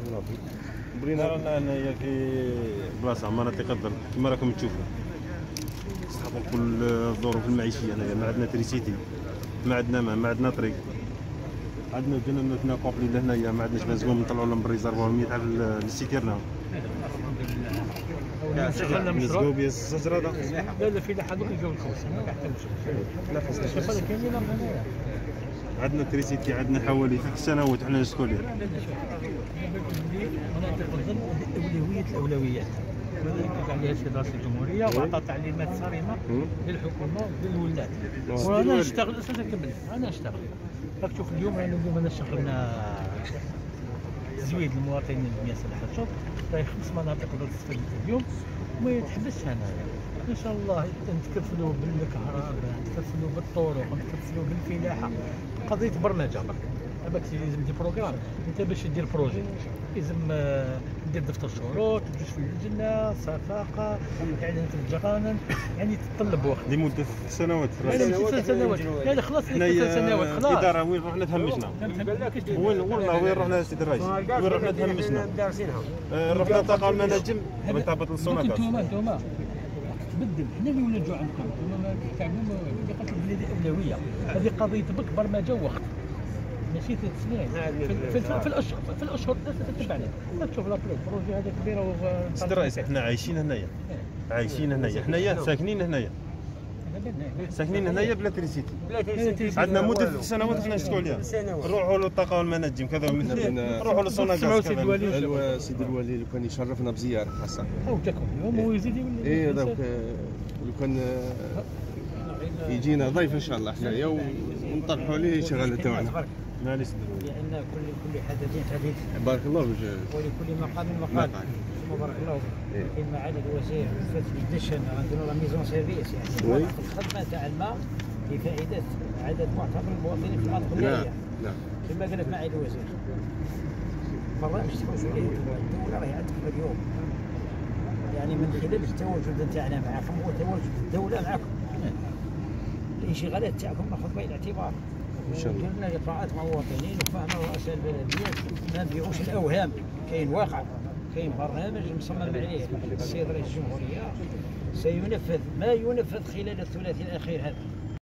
بغينا رانا هنايا في بلاصه مناطق الضرب كما راكم تشوفوا، صحاب كل الظروف المعيشيه. هنايا ما عندنا تريسيتي، ما عندنا ماء، ما عندنا طريق، عندنا جنة كومبلي لهنايا، ما عندناش مزوم نطلعوا لهم بالريزرفوار 100 تاع للسيتيرنا. نزقوا بيه الشجره دا. لا لا في لحد الجو الخوص ما كيحتاجش. لا خاصنا هذا كاينين هنايا. عندنا تريسيتي، عندنا حوالي 3 سنوات حنا نسكنوا ليه. مناطق الظل أولوية الأولويات. كتب عليها سي رئيس الجمهورية وعطى تعليمات صارمة للحكومة وللولاة. وأنا نشتغل أساسا كمل، أنا نشتغل. راك تشوف اليوم أنا شغلنا تزويد المواطنين ب 100 سلاح الشرط، راهي 5 مناطق ضد تستفيد اليوم وما يتحبسش هنايا. ان شاء الله نتكفلوا بالكهرباء، نتكفلوا بالطرق، نتكفلوا بالفلاحه. قضيه برمجه برك، هذاك لازم دير بروغرام. انت باش دير بروجي لازم دير دفتر شروط، تجوز في اللجنه، صفاقه، اعلان في القانون، يعني تتطلب وقت لمده سنوات. سنوات يعني خلاص 3 سنوات خلاص. الاداره وين رحنا تهمشنا؟ وين والله وين رحنا سيدي الرئيس؟ وين رحنا تهمشنا؟ رحنا الطاقه المناجم رتبط الصناعات. انتوما تبدل، حنا اللي ولات عندكم، انتوما ما تعملوا اللي قلت لك بلادي اولويه. هذه قضيه بك برمجه ووقت، ماشي 3 سنين. في الاشهر تتبعنا تشوف البروجي هذا كبير. سيدي الرئيس حنا عايشين هنايا، عايشين هنايا، حنايا ساكنين هنايا، ساكنين هنايا بلا تريسيتي. عندنا مده 3 سنوات حنا نشتكوا عليها. نروحوا للطاقه والمناجم كذا ومثل، نروحوا للصناغاز كذا. سيدي الوالي لو كان يشرفنا بزياره خاصه او جاكم اليوم ويزيد يولي. ايه دوك لو كان يجينا ضيف ان شاء الله حنايا ونطرحوا عليه الشغله تاعنا. معليش لان كل حدث حديث. بارك الله فيك. ولكل مقام مقال. بارك الله فيك. كاين معالي الوزير فات الدشن عندنا لا ميزون سيرفيس، يعني الخدمه تاع الماء لفائده عدد معتبر من المواطنين في المناطق النائيه. نعم. كما قال لك معالي الوزير. برنامج تواجد عليه الدوله راهي عندكم اليوم. يعني من خلال التواجد تاعنا معكم وتواجد الدوله معكم. الانشغالات تاعكم ناخذ بعين الاعتبار. ان شاء الله. درنا لقاءات مع المواطنين وفهموا رؤساء البلديات ما نبيعوش الاوهام، كاين واقع، كاين برنامج مصمم عليه السيد رئيس الجمهوريه سينفذ ما ينفذ خلال الثلاثي الاخير هذا.